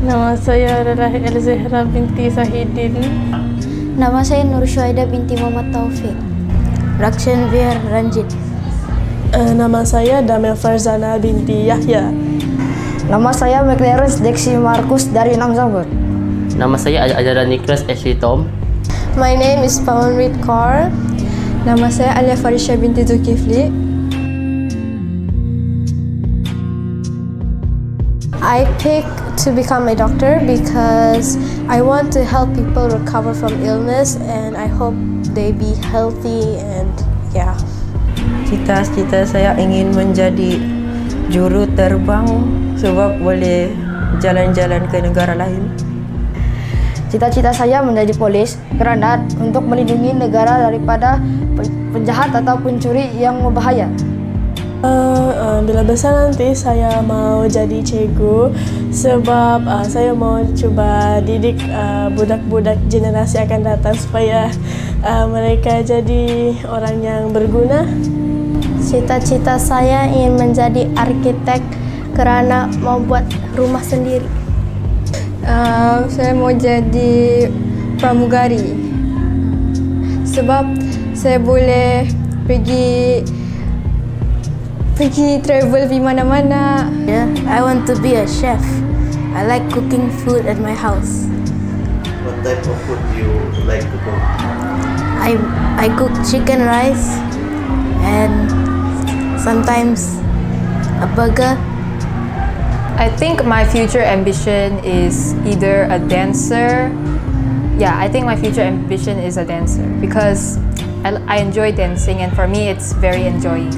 Nama saya adalah Elzahra binti Sahidin. Nama saya Nur Syuaida binti Muhammad Taufik. Rakshan Vir Ranjit. Nama saya Damel Farzana binti Yahya. Nama saya McLaren Dexy Markus dari Namzambut. Nama saya Ajaran Nicholas Ashley Tom. My name is Pawan Reed Kaur. Nama saya Alia Farisha binti Zulkifli. I pick to become a doctor because I want to help people recover from illness and I hope they be healthy and yeah. Cita-cita saya ingin menjadi juru terbang sebab boleh jalan-jalan ke negara lain. Cita-cita saya menjadi polis kerana untuk melindungi negara daripada penjahat atau pencuri yang berbahaya. Bila besar nanti saya mau jadi cikgu sebab saya mau cuba didik budak-budak generasi akan datang supaya mereka jadi orang yang berguna. Cita-cita saya ingin menjadi arsitek kerana mau buat rumah sendiri. Saya mau jadi pramugari sebab saya boleh pergi travel di mana-mana. Yeah, I want to be a chef. I like cooking food at my house. What type of food do you like to cook? I cook chicken rice and sometimes a burger. I think my future ambition is either a dancer. Yeah, I think my future ambition is a dancer because I enjoy dancing and for me it's very enjoying.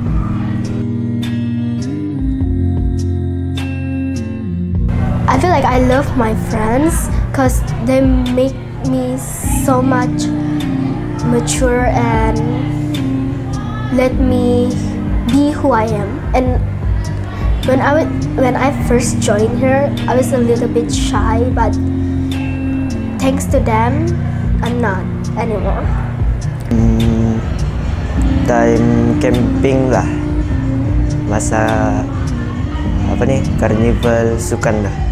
I feel like I love my friends because they make me so much mature and let me be who I am. And when I first joined here, I was a little bit shy, but thanks to them, I'm not anymore. Time camping lah, masa apa nih, karnival sukan lah.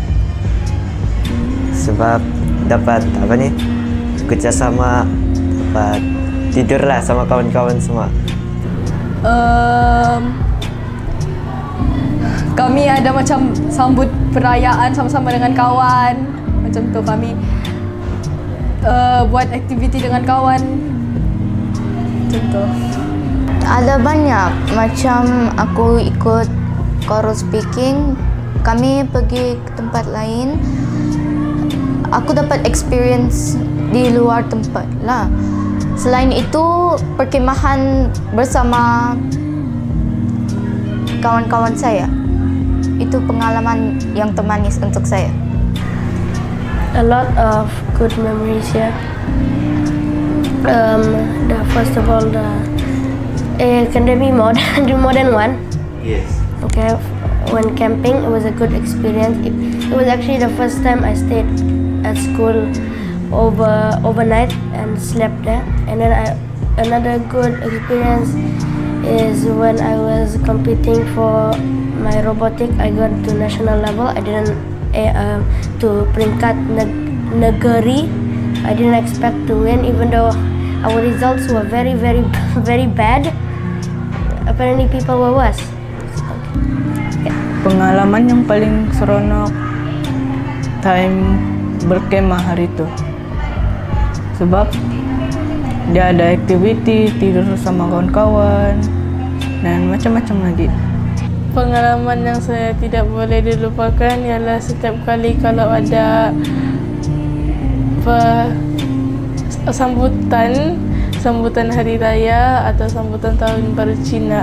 Sebab dapat apa nih, kerjasama, dapat tidur lah sama kawan-kawan semua. Kami ada macam sambut perayaan sama-sama dengan kawan. Macam tu kami buat aktiviti dengan kawan. Macam tu. Ada banyak, macam aku ikut choral speaking, kami pergi ke tempat lain. Aku dapat experience di luar tempat lah. Selain itu, perkemahan bersama kawan-kawan saya. Itu pengalaman yang termanis untuk saya. A lot of good memories here. First of all, can there be more than one? Yes. Okay, when camping, it was a good experience. It was actually the first time I stayed at school overnight and slept there. And then another good experience is when I was competing for my robotic. I got to national level. I didn't to peringkat negeri. I didn't expect to win, even though our results were very bad. Apparently people were worse. Pengalaman yang paling seronok time berkemah hari itu. Sebab dia ada aktiviti, tidur sama kawan-kawan, dan macam-macam lagi. Pengalaman yang saya tidak boleh dilupakan ialah setiap kali kalau ada sambutan hari raya atau sambutan tahun baru Cina.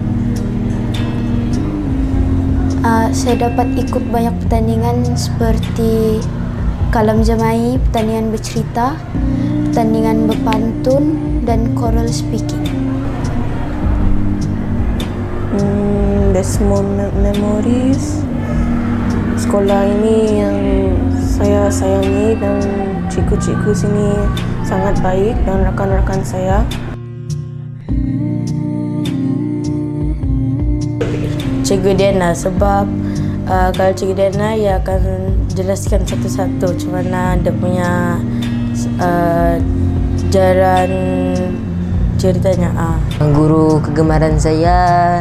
Saya dapat ikut banyak pertandingan seperti kalam jamai, pertandingan bercerita, pertandingan berpantun, dan choral speaking. Best memories sekolah ini yang saya sayangi dan cikgu-cikgu sini sangat baik dan rakan-rakan saya. Cikgu Diana sebab Kalau Cikgu Diana, ia akan jelaskan satu-satu macam mana dia punya jalan ceritanya. Guru kegemaran saya,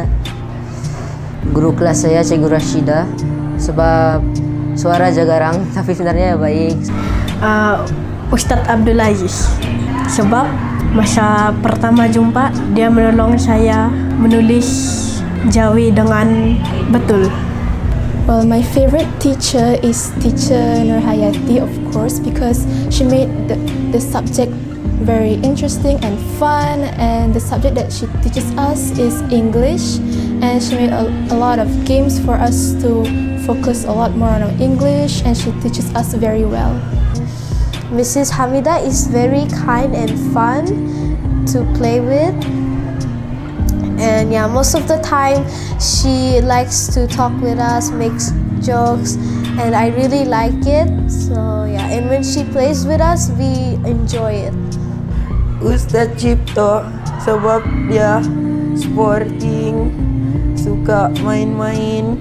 guru kelas saya Cikgu Rashida, sebab suara dia garang tapi sebenarnya baik. Ustadz Abdul Aziz, sebab masa pertama jumpa dia menolong saya menulis Jawi dengan betul. Well, my favorite teacher is Teacher Nurhayati, of course, because she made the subject very interesting and fun, and the subject that she teaches us is English, and she made a lot of games for us to focus a lot more on our English, and she teaches us very well. Mrs. Hamida is very kind and fun to play with. And yeah, most of the time she likes to talk with us, makes jokes, and I really like it. So yeah, and when she plays with us, we enjoy it. Ustadz Cipto, sebab dia sporting, suka main-main.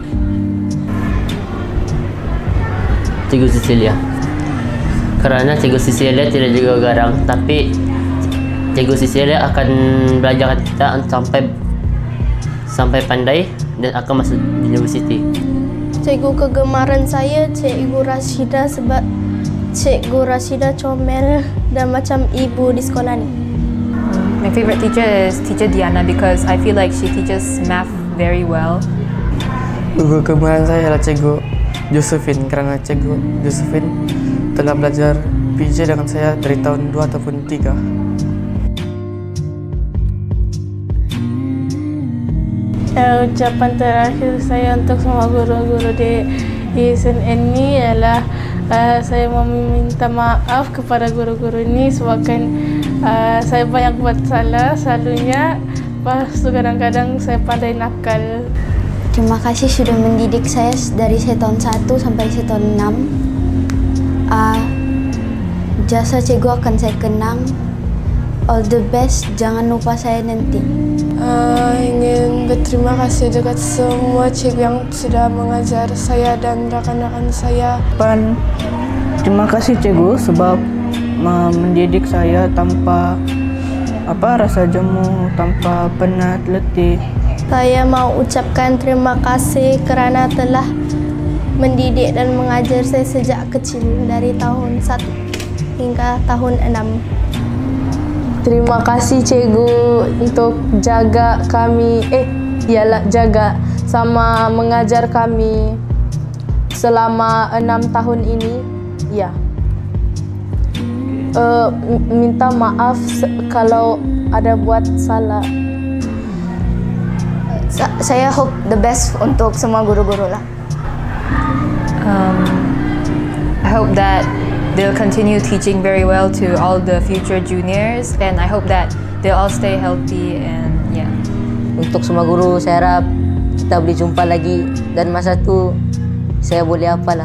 Cikgu Cecilia. Kerana Cikgu Cecilia tidak juga garang, tapi Cikgu Cecilia akan belajarkan kita sampai pandai dan akan masuk universiti. Cikgu kegemaran saya Cikgu Rashida, sebab Cikgu Rashida comel dan macam ibu di sekolah ni. My favorite teacher is Teacher Diana because I feel like she teaches math very well. Guru kegemaran saya adalah Cikgu Josephine, kerana Cikgu Josephine telah belajar PJ dengan saya dari tahun 2 ataupun 3. Ucapan terakhir saya untuk semua guru-guru di SNN ini ialah saya mau meminta maaf kepada guru-guru ini sebabkan saya banyak buat salah selalunya, pas kadang-kadang saya pandai nakal. Terima kasih sudah mendidik saya dari saya tahun 1 sampai saya tahun 6. Jasa cikgu akan saya kenang. All the best, jangan lupa saya nanti. Ingin berterima kasih dekat semua cikgu yang sudah mengajar saya dan rakan-rakan saya. Terima kasih cikgu sebab mendidik saya tanpa rasa jemu, tanpa penat, letih. Saya mau ucapkan terima kasih kerana telah mendidik dan mengajar saya sejak kecil dari tahun 1 hingga tahun 6. Terima kasih cikgu untuk jaga kami, jaga sama mengajar kami selama 6 tahun ini. Ya. Minta maaf kalau ada buat salah. Saya hope the best untuk semua guru-guru lah. I hope that they'll continue teaching very well to all the future juniors, and I hope that they'll all stay healthy and yeah. Untuk semua guru, saya harap kita boleh jumpa lagi dan masa tu saya boleh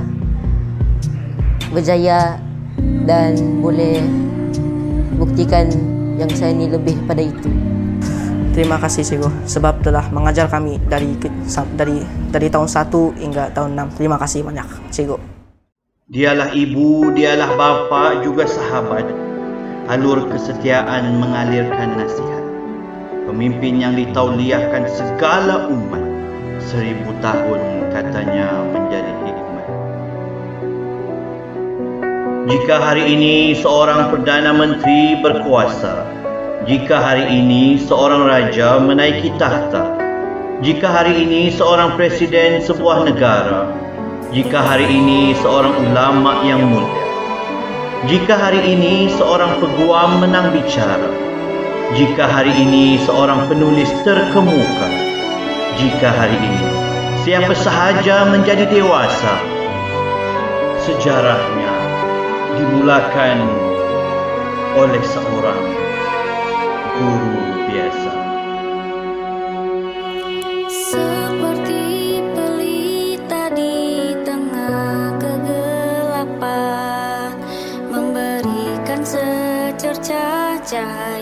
berjaya dan boleh buktikan yang saya ni lebih pada itu. Terima kasih cikgu sebab telah mengajar kami dari tahun 1 hingga tahun 6. Terima kasih banyak cikgu. Dialah ibu, dialah bapa, juga sahabat. Alur kesetiaan mengalirkan nasihat. Pemimpin yang ditauliahkan segala umat. 1000 tahun katanya menjadi hikmat. Jika hari ini seorang Perdana Menteri berkuasa, jika hari ini seorang raja menaiki tahta, jika hari ini seorang presiden sebuah negara, jika hari ini seorang ulama yang mulia, jika hari ini seorang peguam menang bicara, jika hari ini seorang penulis terkemuka, jika hari ini siapa sahaja menjadi dewasa, sejarahnya dimulakan oleh seorang guru biasa. Seperti pelita di tengah kegelapan, memberikan secercah cahaya.